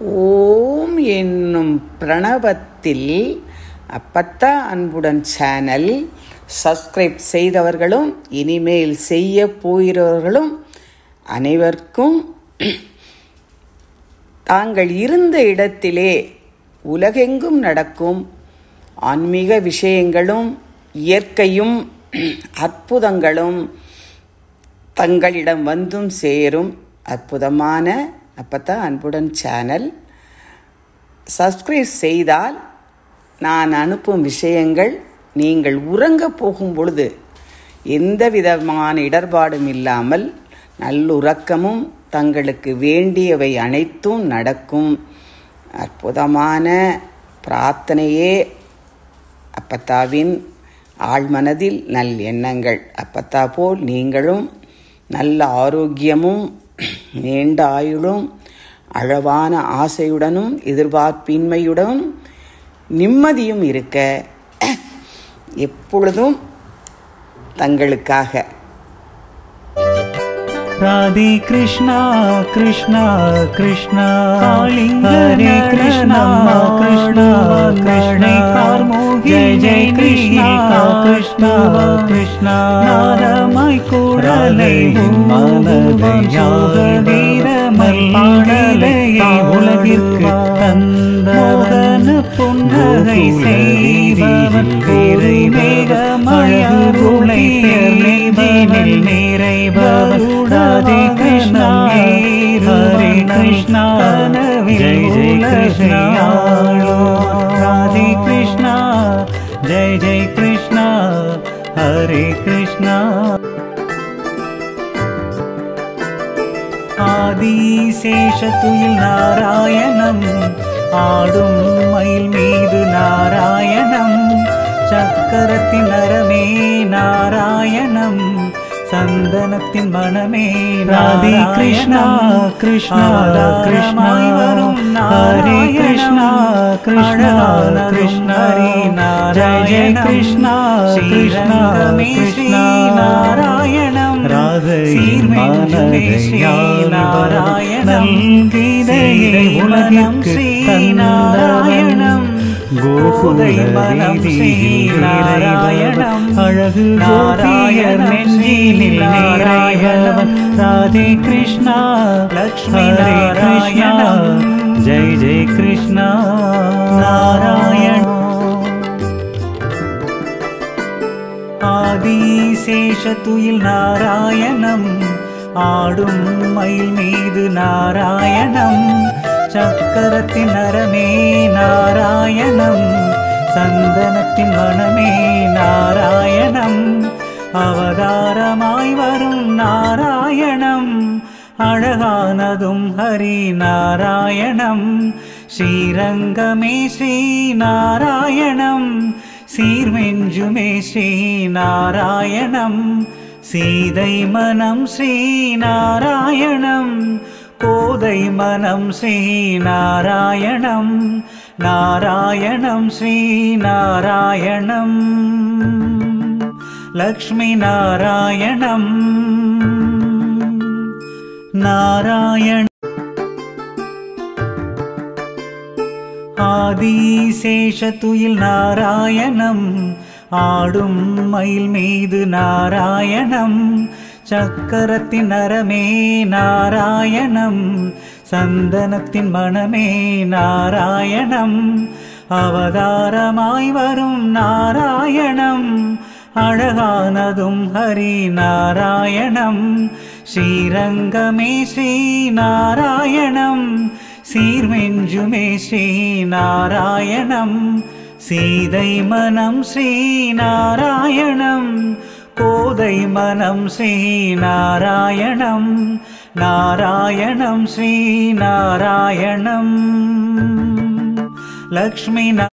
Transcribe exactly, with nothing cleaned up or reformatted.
ஓம் என்னும் பிரணவத்தில் அப்பத்தா அன்புடன் சேனல் சப்ஸ்கிரைப் செய்தவர்களும் இனிமேல் செய்ய போகிறவர்களும் அனைவருக்கும் தாங்கள் இருந்த இடத்திலே உலகெங்கும் நடக்கும் ஆன்மீக விஷயங்களும் இயற்கையும் அற்புதங்களும் தங்களிடம் வந்தும் சேரும் அற்புதமான அப்பத்தா அன்புடன் சேனல் சப்ஸ்கிரைப் செய்தால் நான் அனுப்பும் விஷயங்கள் நீங்கள் உறங்க போகும் பொழுது எந்த விதமான இடர்பாடும் இல்லாமல் நல்லுறக்கமும் தங்களுக்கு வேண்டியவை அனைத்தும் நடக்கும். அற்புதமான பிரார்த்தனையே அப்பத்தாவின் ஆழ்மனதில் நல் எண்ணங்கள். அப்பத்தா போல் நீங்களும் நல்ல ஆரோக்கியமும் நீண்ட ஆயுளும் அழகான ஆசையுடனும் எதிர்பார்ப்பின்மையுடனும் நிம்மதியும் இருக்க எப்பொழுதும் தங்களுக்காக. ராதே கிருஷ்ணா கிருஷ்ணா கிருஷ்ணா ஹரே கிருஷ்ணா கிருஷ்ணா கிருஷ்ணா ஜெய ஜெய கிருஷ்ணா கிருஷ்ணா கிருஷ்ணா நாதமாய் குரலை மனதை வீரமல் பாடலையை உலகிற்கு தந்த மோகன புன்னகை செய்பவன் திரை மேகமழகுளை தேர்ந்தேனில் நிறைபவன் ராதே கிருஷ்ணா ஹரே கிருஷ்ணா ஜெய ஜெய கிருஷ்ணா ராதே கிருஷ்ணா ஜெய ஜெய கிருஷ்ணா ஹரே கிருஷ்ணா. ஆதிசேஷத்துயில் நாராயணம் ஆடும் மயில் மீது நாராயணம் சக்கரத்தின் நரமே நாராயணம் சந்தனத்தின் மனமே ராதே கிருஷ்ணா கிருஷ்ணா கிருஷ்ணா வரும் ஹரே கிருஷ்ணா கிருஷ்ணா கிருஷ்ணா ஜெய ஜெய கிருஷ்ணா கிருஷ்ணா கிருஷ்ணா நாராயணம் ராதை நாராயணம் கீதையை உலகிற்கு நாராயணம் கோகுலை மனம் ஸ்ரீ நாராயணம் அழகு நாராயண நெஞ்சினில் நிறைவன் ராதே கிருஷ்ணா லக்ஷ்மி நாராயணம் ஜெய ஜெய கிருஷ்ணா நாராயண. ஆதிசேஷத்துயில் நாராயணம் ஆடும் மயில் மீது நாராயணம் சக்கரத்தின் நரமே நாராயணம் சந்தனத்தின் மனமே நாராயணம் அவதாரமாய் வரும் நாராயணம் அழகானதும் ஹரி நாராயணம் ஸ்ரீரங்கமே ஸ்ரீ நாராயணம் சீர்மெஞ்சுமே ஸ்ரீ நாராயணம் சீதை மனம் ஸ்ரீ நாராயணம் கோதை மனம் ஸ்ரீ நாராயணம் நாராயணம் ஸ்ரீ நாராயணம் லக்ஷ்மி நாராயணம் நாராயண. ஆதிசேஷத்துயில் நாராயணம் ஆடும் மயில் மீது நாராயணம் சக்கரத்தின் நரமே நாராயணம் சந்தனத்தின் மனமே நாராயணம் அவதாரமாய் வரும் நாராயணம் அழகானதும் ஹரி நாராயணம் ஸ்ரீரங்கமே ஸ்ரீ நாராயணம் சீர்மெஞ்சுமே ஸ்ரீ நாராயணம் சீதை மனம் ஸ்ரீ நாராயணம் கோதை மனம் ஸ்ரீ நாராயணம் நாராயணம் ஸ்ரீ நாராயணம் லக்ஷ்மி